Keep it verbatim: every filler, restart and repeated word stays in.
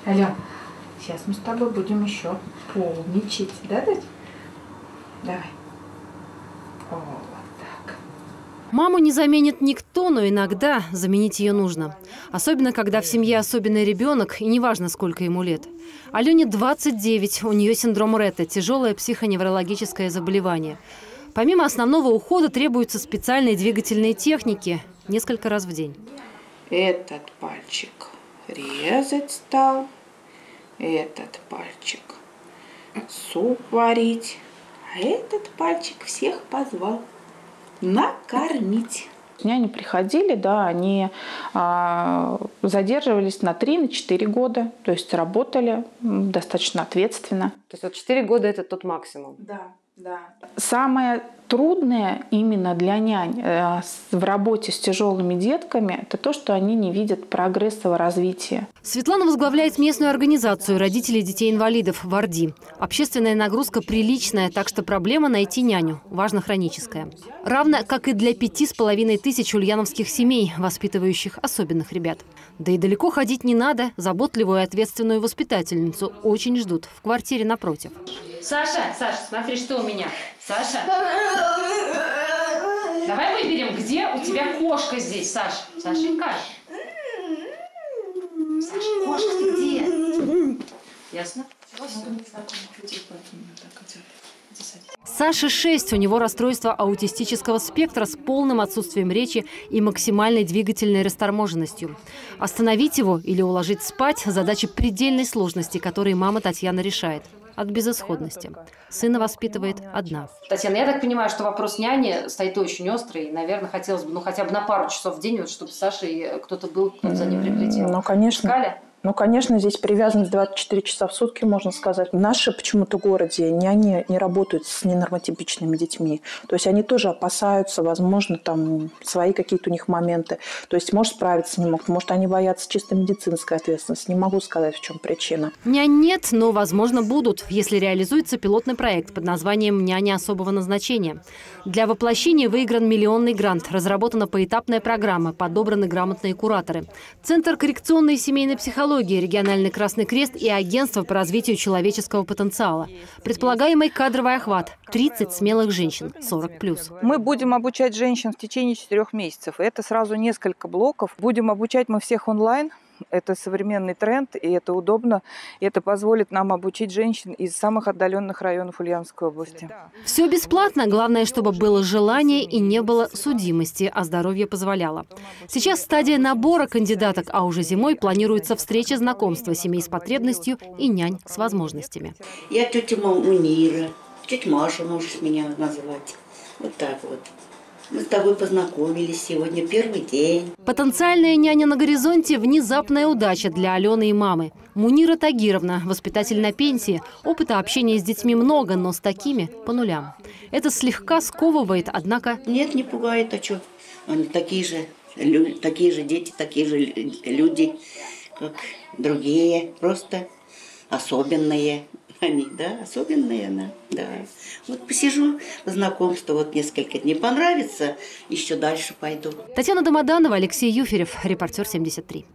Ален, сейчас мы с тобой будем еще полничать, да, дать? Давай. О, вот так. Маму не заменит никто, но иногда заменить ее нужно. Особенно, когда в семье особенный ребенок, и неважно, сколько ему лет. Алене двадцать девять, у нее синдром Ретта, тяжелое психоневрологическое заболевание. Помимо основного ухода требуются специальные двигательные техники несколько раз в день. Этот пальчик резать стал, этот пальчик суп варить, а этот пальчик всех позвал накормить. Няни приходили, да, они а, задерживались на три-четыре года, то есть работали достаточно ответственно. То есть вот четыре года – это тот максимум? Да, да. Самое трудное именно для нянь э, в работе с тяжелыми детками – это то, что они не видят прогресса в развитии. Светлана возглавляет местную организацию родителей детей-инвалидов в Орди. Общественная нагрузка приличная, так что проблема найти няню важно хроническая. Равно как и для пяти с половиной тысяч ульяновских семей, воспитывающих особенных ребят. Да и далеко ходить не надо, заботливую и ответственную воспитательницу очень ждут в квартире напротив. Саша, Саша, смотри, что у меня. Саша. Давай выберем, где у тебя кошка здесь, Саш. Сашенька. Саша, кошка ты где? Ясно? Саше шесть, у него расстройство аутистического спектра с полным отсутствием речи и максимальной двигательной расторможенностью. Остановить его или уложить спать – задача предельной сложности, которые мама Татьяна решает. От безысходности. Сына воспитывает одна. Татьяна, я так понимаю, что вопрос няни стоит очень острый. Наверное, хотелось бы, ну, хотя бы на пару часов в день, вот, чтобы с Сашей кто-то был, кто-то за ним приглядел. Ну, конечно. Искали? Ну, конечно, здесь привязанность двадцать четыре часа в сутки, можно сказать. В нашем почему-то городе няни не работают с ненормотипичными детьми. То есть они тоже опасаются, возможно, там свои какие-то у них моменты. То есть, может, справиться не могут. Может, они боятся чисто медицинской ответственности. Не могу сказать, в чем причина. Нянь нет, но, возможно, будут, если реализуется пилотный проект под названием «Няня особого назначения». Для воплощения выигран миллионный грант, разработана поэтапная программа, подобраны грамотные кураторы. Центр коррекционной и семейной психологии, региональный Красный Крест и Агентство по развитию человеческого потенциала. Предполагаемый кадровый охват – тридцать смелых женщин, сорок плюс. Мы будем обучать женщин в течение четырех месяцев. Это сразу несколько блоков. Будем обучать мы всех онлайн. Это современный тренд, и это удобно. И это позволит нам обучить женщин из самых отдаленных районов Ульяновской области. Все бесплатно. Главное, чтобы было желание и не было судимости, а здоровье позволяло. Сейчас стадия набора кандидаток, а уже зимой планируется встреча знакомства семей с потребностью и нянь с возможностями. Я тетя Мунира, тетя Маша можешь меня называть. Вот так вот. Мы с тобой познакомились сегодня, первый день. Потенциальная няня на горизонте – внезапная удача для Алены и мамы. Мунира Тагировна, воспитатель на пенсии. Опыта общения с детьми много, но с такими по нулям. Это слегка сковывает, однако… Нет, не пугает, а что? Они такие же, такие же дети, такие же люди, как другие, просто особенные. Они, да, особенные она, да. Вот посижу, знакомство вот несколько дней понравится, еще дальше пойду. Татьяна Домоданова, Алексей Юферев, Репортер семьдесят три.